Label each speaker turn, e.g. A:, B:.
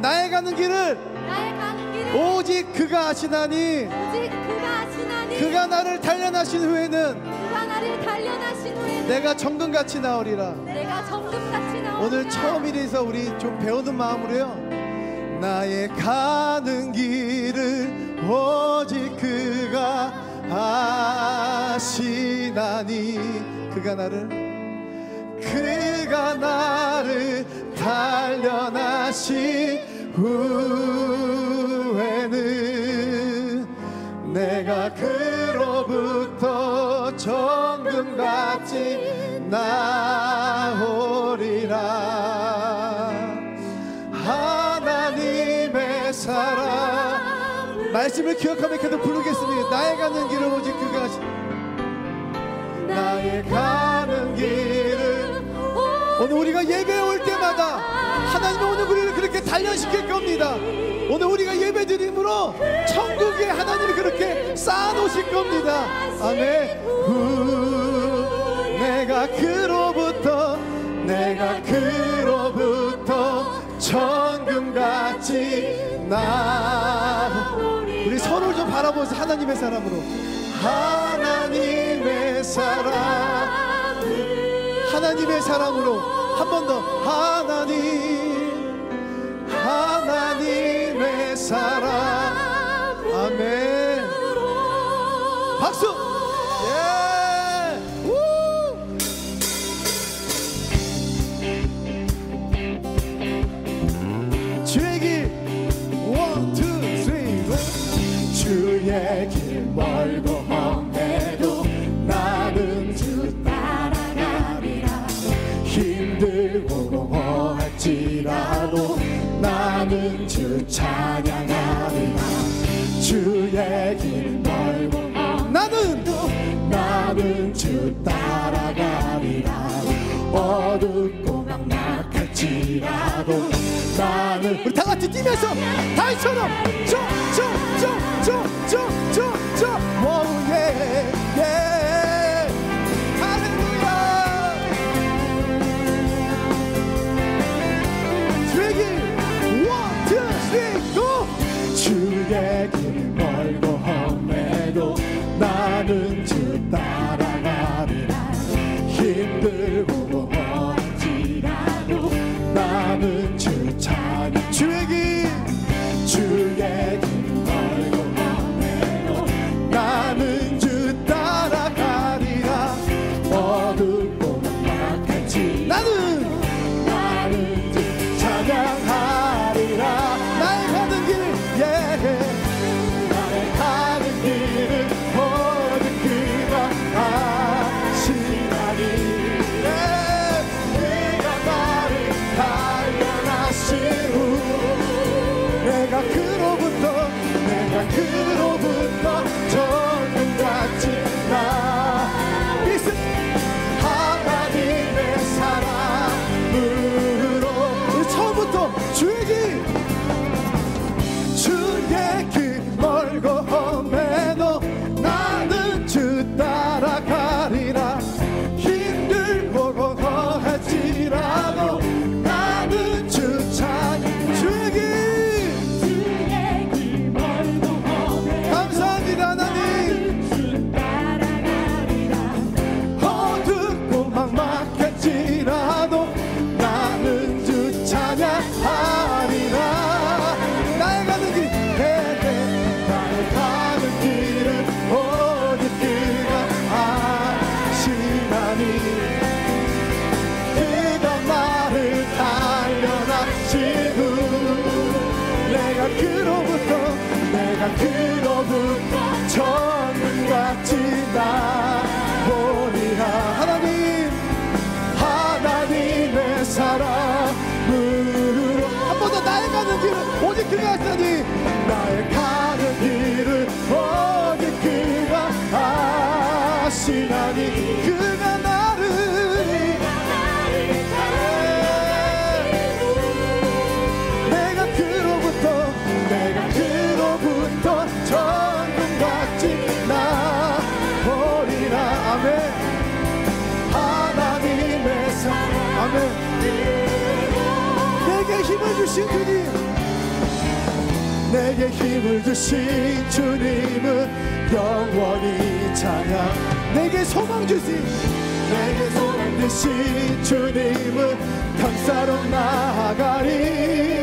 A: 나의 가는 길을 오직 그가 아시나니 그가 나를 단련하신 후에는 내가 정금같이 나으리라. 오늘 처음이라서 우리 좀 배우는 마음으로요, 나의 가는 길을 오직 그가 아시나니 그가 나를 단련하신 후에는 내가 그로부터 정금같이 나오리라. 하나님의 사랑, 말씀을 기억하며 계속 부르겠습니다. 나의 가는 길을 오직 그가 나의 가는 길을. 오늘 우리가 예배에 올 때마다 하나님은 오늘 우리를 그렇게 단련시킬 겁니다. 오늘 우리가 예배 드림으로 천국에 하나님이 그렇게 쌓아놓으실 겁니다. 아멘. 내가 그로부터 천금같이 우리 서로를 좀 바라보면서 하나님의 사람으로, 하나님의 사람으로 한 번 더, 하나님의 사랑. 아멘. 박수. 예. 주의 길 1, 2, 3 go. 주의 길 멀고 험해도 나는 주 따라가리라. 힘들고 공허할지라도 나는 주 찬양하리라. 주의 길 멀고 나는 주 따라가리라. 어둡고 막막할지라도 나는, 우리 다같이 뛰면서 다이처럼 오우 예 할렐루야. 주의 길 1, 2, 3 go. 주의 길 멀고 험해도 나는 주 따라가리라. 힘들고 공허할지라도 나는 주 찬양. 주의 길 멀고 험해도 나는 주 따라가리라. 어둡고 막막할지 나는 주 찬양하리라. 나의 가는 길, 나의 가는 길을 오직 그가 아시나니 그가 나를 단련하신 후 내가 그로부터 정금같이 하나님의 사랑으로. 처음부터 주의 길 멀고 험해도 나는 주 따라가리라. 힘들고 공허할지라도 나는 주 찬양. 주의 길 멀고 험해도 감사합니다 하나님. 어둡고 막막할지라도 나는 주 찬양하리라. 나의 가는 길은 오직 그가 아시나니 그가 나를 단련하신 후 내가 그로부터 정금같이 나오리라. 하나님의 사랑으로. 한 번 더 나의 가는 길은 오직 그가 아시나니 나의 가는 길을 오직 그가 아시나니 그가 나를 내가 그로부터 정금같이 나오리라. 아멘. 하나님의 사랑. 아멘. 내게 힘을 주신 주님, 내게 힘을 주신 주님은 영원히 찬양. 내게 소망 주신 주님은 감사로 나아가리.